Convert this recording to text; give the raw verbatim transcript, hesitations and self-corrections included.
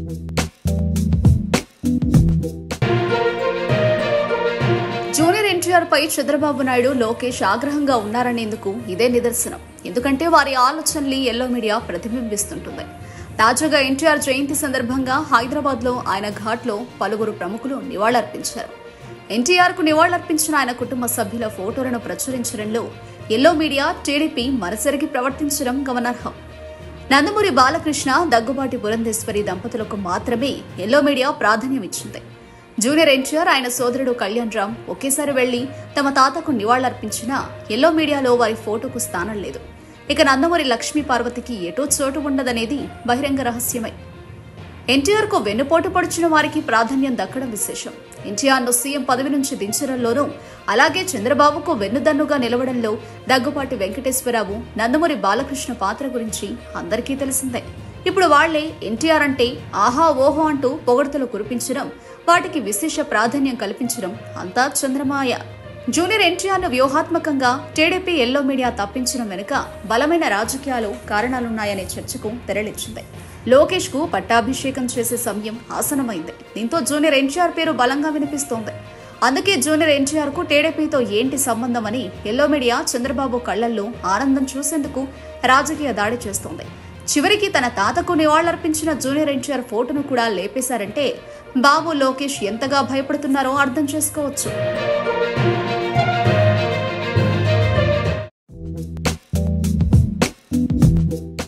Junior NTR పై చంద్రబాబు నాయుడు, లోకేష్ ఆగ్రహంగా ఉన్నారనేందుకు ఇదే నిదర్శనం. ఎందుకంటే వారి ఆలోచనల్ని ఎల్లో మీడియా ప్రతిబింబిస్తుంటుంది. తాజాగా ఎన్టీఆర్ జయంతి సందర్భంగా హైదరాబాద్ లో ఆయన ఘాట్లో పలువురు ప్రముఖులు నివాళులర్పించారు. ఎన్టీఆర్ కు నివాళులర్పించిన ఆయన కుటుంబ సభ్యుల ఫోటోలను ప్రచురించడంలో ఎల్లో మీడియా, టీడీపీ మనసరిగి ప్రవర్తించడం గమనార్హం. నందమూరి బాలకృష్ణ, దగ్గుబాటి పురంధేశ్వరి దంపతులకు మాత్రమే ఎల్లో మీడియా ప్రాధాన్యమిచ్చింది. జూనియర్ ఎన్టీఆర్, ఆయన సోదరుడు కళ్యాణ్ రామ్ ఒకేసారి వెళ్లి తమ తాతకు నివాళులర్పించినా ఎల్లో మీడియాలో వారి ఫోటోకు స్థానం లేదు. ఇక నందమూరి లక్ష్మీ పార్వతికి ఎటూ చోటు ఉండదనేది బహిరంగ రహస్యమే. ఎన్టీఆర్ కు వెన్నుపోటు పొడిచిన వారికి ప్రాధాన్యం దక్కడం విశేషం. ఎన్టీఆర్ ను సీఎం పదవి నుంచి దించడంలోనూ, అలాగే చంద్రబాబుకు వెన్నుదన్నుగా నిలవడంలో దగ్గుపాటి వెంకటేశ్వరరావు, నందమూరి బాలకృష్ణ పాత్ర గురించి అందరికీ తెలిసిందే. ఇప్పుడు వాళ్లే ఎన్టీఆర్ అంటే ఆహా ఓహో అంటూ పొగడ్తలు కురిపించడం, వాటికి విశేష ప్రాధాన్యం కల్పించడం అంతా చంద్రమాయ. జూనియర్ ఎన్టీఆర్ ను వ్యూహాత్మకంగా టీడీపీ, ఎల్లో మీడియా తప్పించడం వెనుక బలమైన రాజకీయాలు కారణాలున్నాయనే చర్చకు తెరలిచ్చింది. లోకేష్ కు పట్టాభిషేకం చేసే సమయం ఆసనమైంది. దీంతో జూనియర్ ఎన్టీఆర్ పేరు బలంగా వినిపిస్తోంది. అందుకే జూనియర్ ఎన్టీఆర్ కు టీడీపీతో ఏంటి సంబంధమని ఎల్లో మీడియా చంద్రబాబు కళ్లల్లో ఆనందం చూసేందుకు రాజకీయ దాడి చేస్తోంది. చివరికి తన తాతకు నివాళులర్పించిన జూనియర్ ఎన్టీఆర్ ఫోటోను కూడా లేపేశారంటే బాబు, లోకేష్ ఎంతగా భయపడుతున్నారో అర్థం చేసుకోవచ్చు.